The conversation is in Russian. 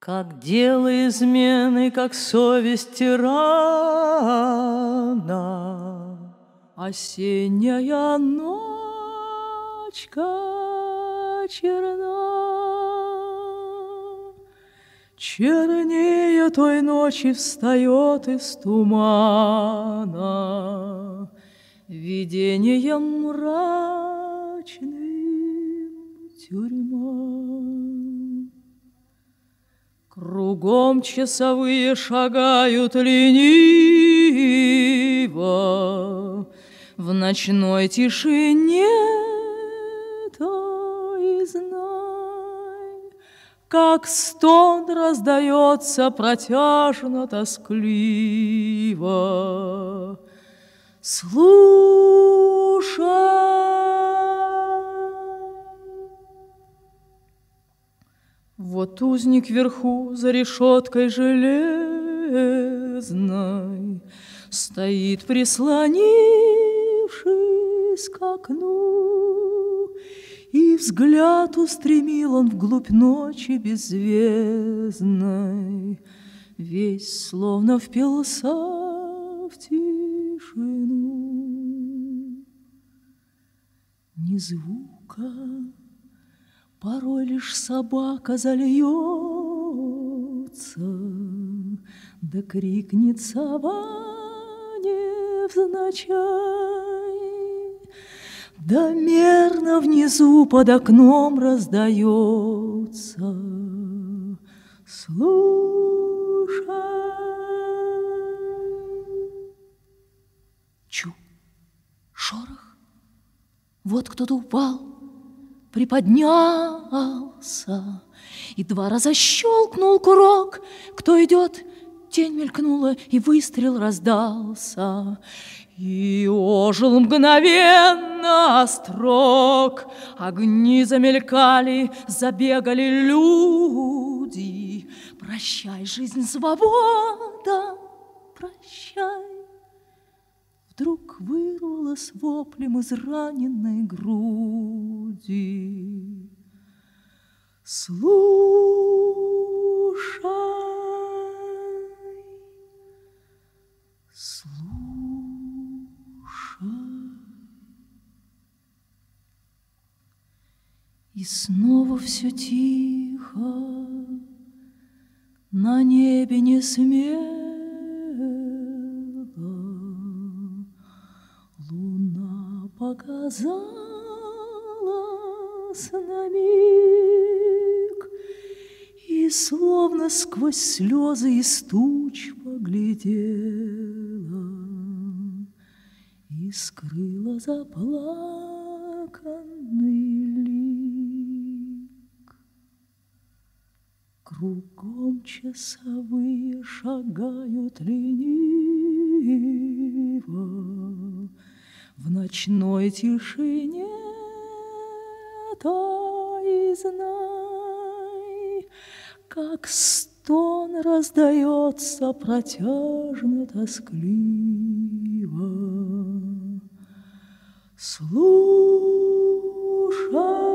Как дело измены, как совесть тирана, осенняя ночка черна. Чернее той ночи встает из тумана видением мрачным тюрьма. Кругом часовые шагают лениво, в ночной тишине той знай, как стон раздается протяжно-тоскливо. Слушай. Вот узник вверху за решеткой железной стоит, прислонившись к окну, и взгляд устремил он вглубь ночи беззвездной, весь словно впился в тишину. Ни звука, порой лишь собака зальется, да крикнет сова невзначай, да мерно внизу под окном раздается. Слушай. Чу, шорох, вот кто-то упал, приподнялся, и 2 раза щелкнул курок. Кто идет? Тень мелькнула, и выстрел раздался. И ожил мгновенно острог. Огни замелькали, забегали люди. Прощай, жизнь, свобода, прощай. Вдруг вырвалась воплем из раненной груди. Слушай, слушай. И снова все тихо, на небе не смело. Луна показалась на миг и словно сквозь слезы из туч поглядела и скрыла заплаканный лик. Кругом часовые шагают лениво, в ночной тишине той знай, как стон раздается протяжно-тоскливо. Слушай.